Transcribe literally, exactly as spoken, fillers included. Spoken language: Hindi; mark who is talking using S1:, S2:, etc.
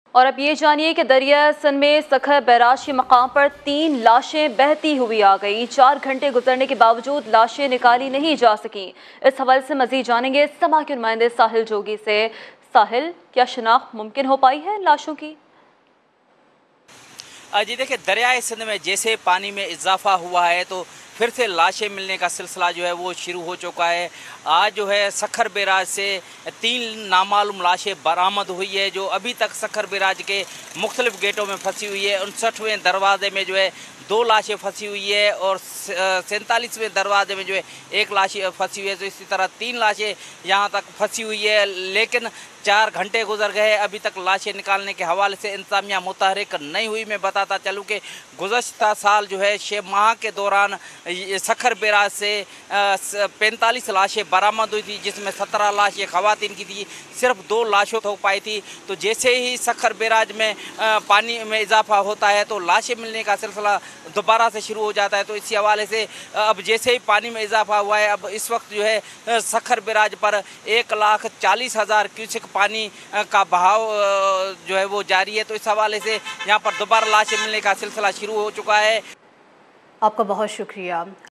S1: और अब ये जानिए कि दरिया सन में सखर बैराज के मकाम पर तीन लाशें बहती हुई आ गई। चार घंटे गुजरने के बावजूद लाशें निकाली नहीं जा सकी। इस हवाले से मजीद जानेंगे समा के नुमाइंदे साहिल जोगी से। साहिल, क्या शिनाख्त मुमकिन हो पाई है लाशों की?
S2: जी देखिए, दरियाए सिंध में जैसे पानी में इजाफा हुआ है तो फिर से लाशें मिलने का सिलसिला जो है वो शुरू हो चुका है। आज जो है सखर बैराज से तीन नामालूम लाशें बरामद हुई है, जो अभी तक सखर बैराज के मुख्तलिफ गेटों में फंसी हुई है। उनसठवें दरवाजे में जो है दो लाशें फंसी हुई है और सैंतालीसवें दरवाजे में जो है एक लाश फंसी हुई है। तो इसी तरह तीन लाशें यहाँ तक फंसी हुई है, लेकिन चार घंटे गुजर गए, अभी तक लाशें निकालने के हवाले से इंतजामिया मुतहरिक नहीं हुई। मैं बताता चलूँ कि गुज़श्ता साल जो है छः माह के दौरान सखर बैराज से पैंतालीस लाशें बरामद हुई थी, जिसमें सत्रह लाशें ख़वातीन की थी, सिर्फ दो लाशों हो पाई थी। तो जैसे ही सखर बैराज में पानी में इजाफा होता है तो लाशें मिलने का सिलसिला दोबारा से शुरू हो जाता है। तो इसी हवाले से अब जैसे ही पानी में इजाफा हुआ है, अब इस वक्त जो है सखर बैराज पर एक लाख चालीस हज़ार क्यूसेक पानी का बहाव जो है वो जारी है। तो इस हवाले से यहाँ पर दोबारा लाशें मिलने का सिलसिला शुरू हो चुका है।
S1: आपका बहुत शुक्रिया।